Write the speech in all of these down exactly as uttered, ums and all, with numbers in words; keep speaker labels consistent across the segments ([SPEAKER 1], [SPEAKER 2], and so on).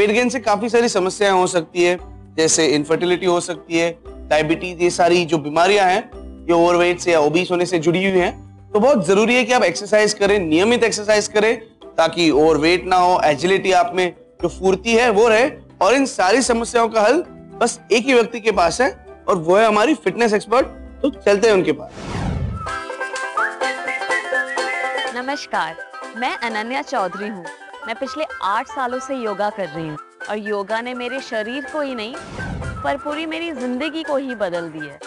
[SPEAKER 1] Weight gain से काफी सारी समस्याएं हो सकती है, जैसे इनफर्टिलिटी हो सकती है, डायबिटीज, ये सारी जो बीमारियां हैं ये ओवरवेट से या ओबीस होने से जुड़ी हुई हैं। तो बहुत जरूरी है कि आप एक्सरसाइज करें, नियमित एक्सरसाइज करें, ताकि ओवरवेट ना हो, एजिलिटी आप में जो फुर्ती है वो रहे। और इन सारी समस्याओं का हल बस एक ही व्यक्ति के पास है और वो है हमारी फिटनेस एक्सपर्ट। तो चलते हैं उनके पास।
[SPEAKER 2] नमस्कार, मैं अनन्या चौधरी हूँ। मैं पिछले आठ सालों से योगा कर रही हूँ और योगा ने मेरे शरीर को ही नहीं पर पूरी मेरी जिंदगी को ही बदल दी है।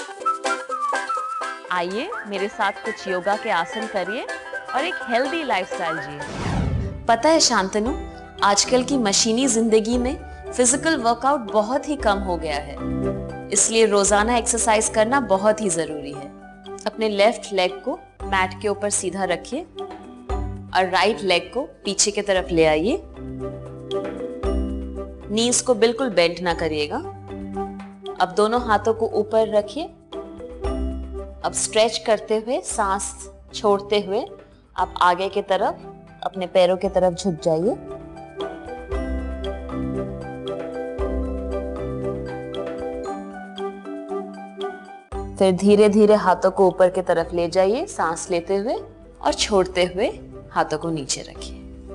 [SPEAKER 2] आइए मेरे साथ कुछ योगा के आसन करिए और एक हेल्दी लाइफस्टाइल जिए।
[SPEAKER 3] पता है शांतनु, आजकल की मशीनी जिंदगी में फिजिकल वर्कआउट बहुत ही कम हो गया है, इसलिए रोजाना एक्सरसाइज करना बहुत ही जरूरी है। अपने लेफ्ट लेग को मैट के ऊपर सीधा रखिए और राइट लेग को पीछे की तरफ ले आइए। नीज को बिल्कुल बेंड ना करिएगा। अब दोनों हाथों को ऊपर रखिए। अब स्ट्रेच करते हुए, सांस छोड़ते हुए आप आगे की तरफ अपने पैरों की तरफ झुक जाइए। फिर धीरे धीरे हाथों को ऊपर की तरफ ले जाइए, सांस लेते हुए और छोड़ते हुए हाथों को नीचे रखिए।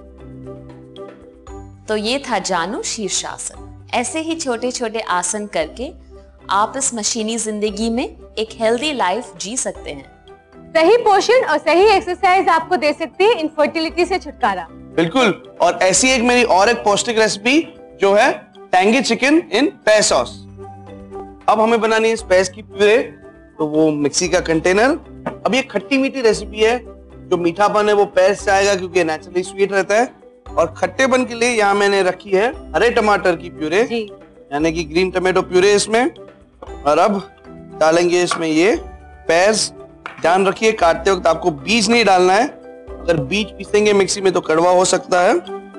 [SPEAKER 3] तो ये था जानू शीर्षासन। ऐसे ही छोटे छोटे आसन करके आप इस मशीनी जिंदगी में एक हेल्दी लाइफ जी सकते हैं।
[SPEAKER 4] सही पोषण और सही एक्सरसाइज आपको दे सकती है इनफर्टिलिटी से छुटकारा।
[SPEAKER 1] बिल्कुल। और ऐसी एक मेरी और एक पौष्टिक रेसिपी जो है टैंगी चिकन इन पेय सॉस। अब हमें बनानी है स्पेस की प्यूरे, तो वो मिक्सी का कंटेनर। अब ये खट्टी मीठी रेसिपी है, जो मीठापन है वो पेय से आएगा क्योंकि नेचुरली स्वीट रहता है। और खट्टेपन के लिए यहाँ मैंने रखी है हरे टमाटर की प्यूरे, यानी कि ग्रीन टमाटो प्यूरे इसमें। और अब डालेंगे इसमें ये पेयर्स। ध्यान रखिए काटते वक्त आपको बीज नहीं डालना है, अगर बीज पीसेंगे मिक्सी में तो कड़वा हो सकता है।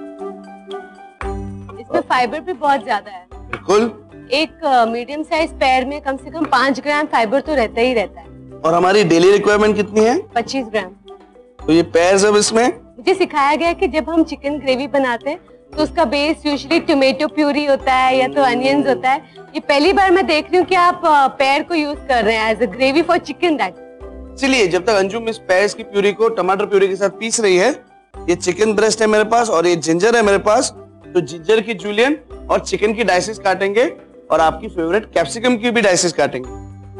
[SPEAKER 4] इसमें फाइबर भी बहुत ज्यादा है।
[SPEAKER 1] बिल्कुल।
[SPEAKER 4] एक मीडियम साइज पेयर में कम से कम पाँच ग्राम फाइबर तो रहता ही रहता है।
[SPEAKER 1] और हमारी डेली रिक्वायरमेंट कितनी है?
[SPEAKER 4] पच्चीस ग्राम।
[SPEAKER 1] तो ये पेयर्स अब इसमें
[SPEAKER 4] मुझे सिखाया गया कि जब हम चिकन ग्रेवी बनाते हैं तो उसका बेस यूजुअली टोमेटो प्यूरी होता है या तो अनियंस होता है। ये पहली बार मैं देख रही हूँ कि आप पेयर को यूज कर रहे हैं as a gravy for chicken. That
[SPEAKER 1] चलिए, जब तक अंजुम इस पेयर्स की प्यूरी को टमाटर प्यूरी के साथ पीस रही है, ये चिकन ब्रेस्ट है मेरे पास और ये जिंजर है मेरे पास। तो जिंजर की जूलियन और चिकन की डाइसेस काटेंगे और आपकी फेवरेट कैप्सिकम की भी डाइसेस काटेंगे।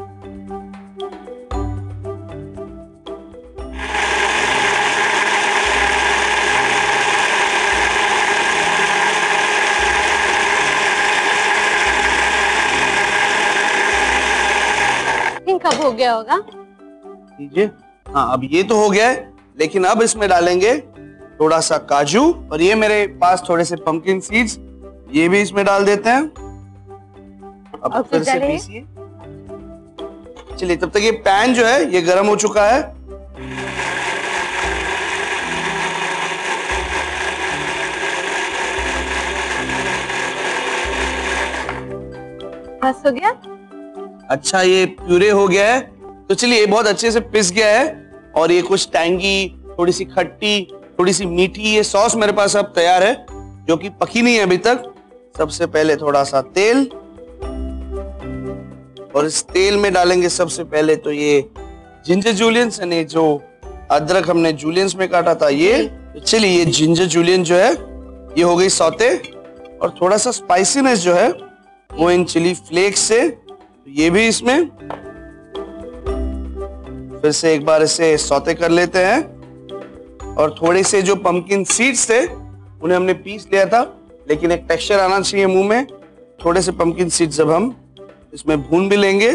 [SPEAKER 4] कब हो गया होगा?
[SPEAKER 1] लीजिए। हाँ, अब ये तो हो गया है, लेकिन अब इसमें डालेंगे थोड़ा सा काजू और ये मेरे पास थोड़े से पंपकिन सीड्स, ये भी इसमें डाल देते हैं। अब फिर से पीसिए। चलिए, तब तक ये पैन जो है ये गर्म हो चुका है।
[SPEAKER 4] बस हो गया।
[SPEAKER 1] अच्छा, ये प्यूरे हो गया है। तो चलिए, ये बहुत अच्छे से पिस गया है और ये कुछ टैंगी, थोड़ी सी खट्टी, थोड़ी सी मीठी ये सॉस मेरे पास अब तैयार है, जो कि पकी नहीं है अभी तक। सबसे पहले थोड़ा सा तेल और इस तेल में डालेंगे सबसे पहले तो ये जिंजर जूलियंस, यानी जो अदरक हमने जूलियंस में काटा था ये। तो चलिए, ये जिंजर जूलियन जो है ये हो गई सौते। और थोड़ा सा स्पाइसीनेस जो है वो इन चिली फ्लेक्स से, तो ये भी इसमें फिर से एक बार इसे सौते कर लेते हैं। और थोड़े से जो पंपकिन सीड्स थे उन्हें हमने पीस लिया था, लेकिन एक टेक्सचर आना चाहिए मुंह में। थोड़े से पंपकिन सीड्स जब हम इसमें भून भी लेंगे।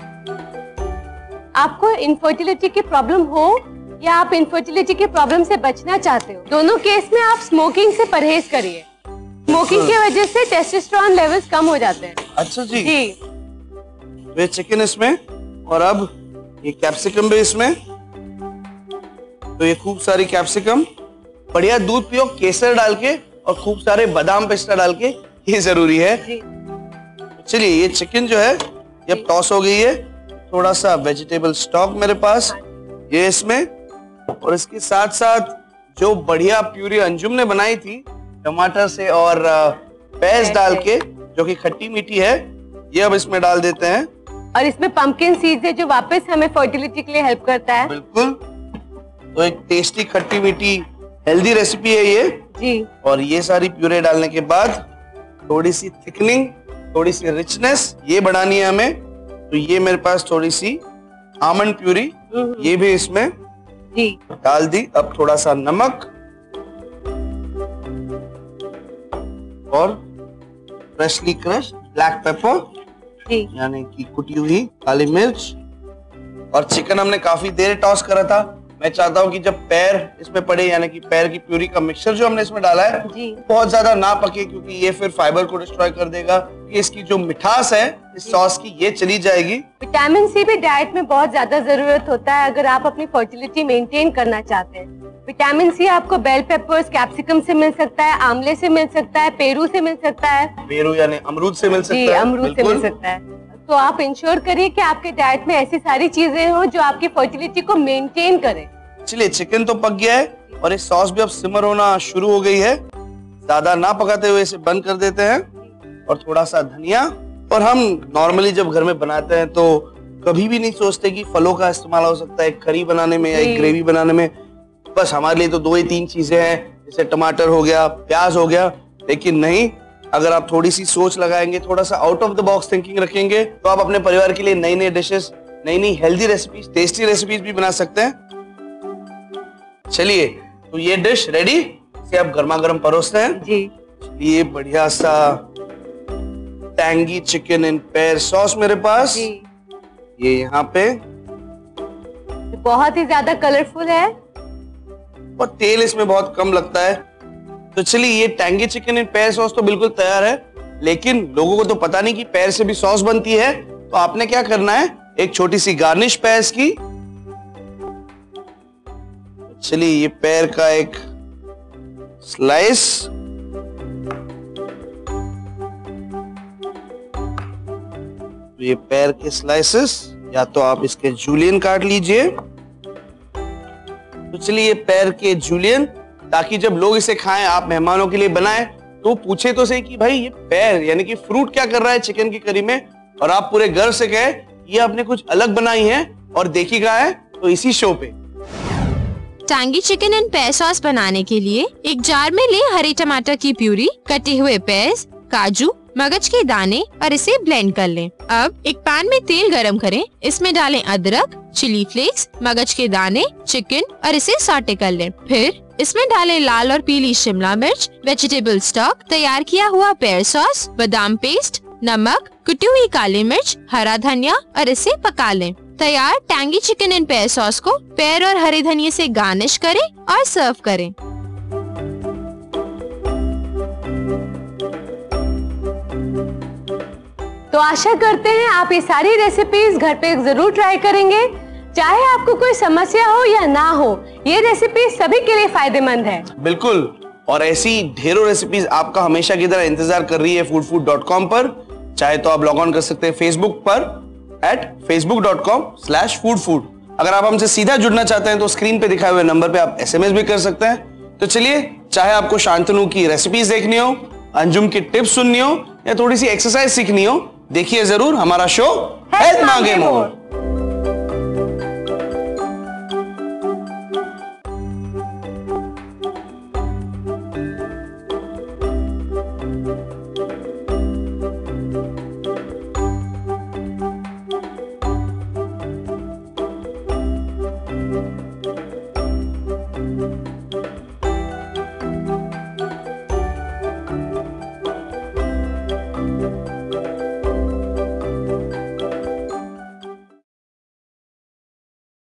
[SPEAKER 4] आपको इनफर्टिलिटी की प्रॉब्लम हो या आप इनफर्टिलिटी की प्रॉब्लम से बचना चाहते हो, दोनों केस में आप स्मोकिंग से परहेज करिए। स्मोकिंग की वजह से टेस्टोस्टेरोन लेवल्स कम हो जाते हैं।
[SPEAKER 1] अच्छा जी।
[SPEAKER 4] जी।
[SPEAKER 1] तो ये चिकन इसमें और अब ये कैप्सिकम भी इसमें। तो ये खूब सारी कैप्सिकम, बढ़िया दूध पियो केसर डाल के और खूब सारे बादाम पिस्ता डाल के, ये जरूरी है। चलिए, ये चिकन जो है ये अब टॉस हो गई है। थोड़ा सा वेजिटेबल स्टॉक मेरे पास ये इसमें, और इसके साथ साथ जो बढ़िया प्यूरी अंजुम ने बनाई थी टमाटर से और पैस डाल के, जो कि खट्टी मीठी है, ये अब इसमें डाल देते हैं।
[SPEAKER 4] और इसमें पंपकिन सीड्स है जो वापस हमें फर्टिलिटी के लिए हेल्प करता है।
[SPEAKER 1] बिल्कुल। तो एक टेस्टी खट्टी मीठी हेल्दी रेसिपी है ये
[SPEAKER 4] जी।
[SPEAKER 1] और ये सारी प्यूरे डालने के बाद थोड़ी सी थिकनिंग, थोड़ी सी रिचनेस ये बढ़ानी है हमें। तो ये मेरे पास थोड़ी सी आमंड प्यूरी, ये भी इसमें
[SPEAKER 4] जी
[SPEAKER 1] डाल दी। अब थोड़ा सा नमक और फ्रेशली क्रश ब्लैक पेपर,
[SPEAKER 4] जी
[SPEAKER 1] यानी कि कुटी हुई काली मिर्च। और चिकन हमने काफी देर टॉस करा था। मैं चाहता हूँ कि जब पैर इसमें पड़े, यानी कि पैर की प्यूरी का मिक्सचर जो हमने इसमें डाला है
[SPEAKER 4] जी
[SPEAKER 1] बहुत ज्यादा ना पके, क्योंकि ये फिर फाइबर को डिस्ट्रॉय कर देगा। कि इसकी जो मिठास है इस सॉस की ये चली जाएगी।
[SPEAKER 4] विटामिन सी भी डाइट में बहुत ज्यादा जरूरत होता है अगर आप अपनी फर्टिलिटी मेंटेन करना चाहते हैं। विटामिन सी आपको बेल पेपर्स, कैप्सिकम से मिल सकता है, आंवले से मिल सकता है, पेरू से मिल सकता है।
[SPEAKER 1] पेरू यानी अमरूद से मिल सकता
[SPEAKER 4] जी,
[SPEAKER 1] है।
[SPEAKER 4] अमरूद से मिल सकता है। तो आप इंश्योर करिए कि आपके डाइट में ऐसी सारी चीजें हो जो आपकी फर्टिलिटी को मेंटेन करे।
[SPEAKER 1] चलिए, चिकन तो पक गया है और ये सॉस भी अब सिमर होना शुरू हो गई है। ज्यादा ना पकाते हुए इसे बंद कर देते हैं। और थोड़ा सा धनिया। और हम नॉर्मली जब घर में बनाते हैं तो कभी भी नहीं सोचते कि फलों का इस्तेमाल हो सकता है करी बनाने में या एक ग्रेवी बनाने में। बस हमारे लिए तो दो ही तीन चीजें हैं, जैसे टमाटर हो गया, प्याज हो गया। लेकिन नहीं, अगर आप थोड़ी सी सोच लगाएंगे, थोड़ा सा out of the box thinking रखेंगे, तो आप अपने परिवार के लिए नई नई डिशेस, नई नई हेल्दी रेसिपीज, टेस्टी रेसिपीज भी बना सकते हैं। चलिए, तो ये डिश रेडी, इसे आप गर्मा गर्म परोसते हैं।
[SPEAKER 4] जी।
[SPEAKER 1] ये बढ़िया सा tangy chicken in pear sauce मेरे पास,
[SPEAKER 4] जी।
[SPEAKER 1] ये यहाँ पे
[SPEAKER 4] बहुत ही ज्यादा कलरफुल है
[SPEAKER 1] और तेल इसमें बहुत कम लगता है। तो चलिए, ये tangy chicken in pear sauce तो बिल्कुल तैयार है, लेकिन लोगों को तो पता नहीं कि पैर से भी सॉस बनती है। तो आपने क्या करना है, एक छोटी सी गार्निश पैर्स की। चलिए, ये पैर का एक स्लाइस, ये पैर के स्लाइसेस, या तो आप इसके जूलियन काट लीजिए। तो चलिए, ये पैर के जूलियन, ताकि जब लोग इसे खाएं, आप मेहमानों के लिए बनाएं, तो पूछे तो सही कि भाई ये पैर यानी कि फ्रूट क्या कर रहा है चिकन की करी में, और आप पूरे गर्व से कहे ये आपने कुछ अलग बनाई है और देखी कहाँ है, तो इसी शो पे।
[SPEAKER 5] Tangy chicken and pear sauce बनाने के लिए एक जार में ले हरे टमाटर की प्यूरी, कटे हुए पेयर्स, काजू, मगज के दाने और इसे ब्लेंड कर लें। अब एक पैन में तेल गरम करें, इसमें डालें अदरक, चिली फ्लेक्स, मगज के दाने, चिकन और इसे सॉटे कर लें। फिर इसमें डालें लाल और पीली शिमला मिर्च, वेजिटेबल स्टॉक, तैयार किया हुआ पेयर सॉस, बादाम पेस्ट, नमक, कुटी हुई काली मिर्च, हरा धनिया और इसे पका लें। तैयार tangy chicken and pear sauce को पेयर और हरे धनिया से गार्निश करें और सर्व करें।
[SPEAKER 4] तो आशा करते हैं आप ये सारी रेसिपीज घर पे जरूर ट्राई करेंगे। चाहे आपको कोई समस्या हो या ना हो, ये रेसिपी सभी के लिए फायदेमंद है।
[SPEAKER 1] बिल्कुल, और ऐसी ढेरों रेसिपीज आपका हमेशा की तरह इंतजार कर रही है फूड फूड डॉट कॉम पर। चाहे तो आप लॉग ऑन कर सकते हैं फेसबुक पर at Facebook dot com slash food food. अगर आप हमसे सीधा जुड़ना चाहते हैं तो स्क्रीन पे दिखाए हुए नंबर पे आप एसएमएस भी कर सकते हैं। तो चलिए, चाहे आपको शांतनु की रेसिपीज देखनी हो, अंजुम की टिप्स सुननी हो या थोड़ी सी एक्सरसाइज सीखनी हो, देखिए जरूर हमारा शो हेल्थ मांगे मोर।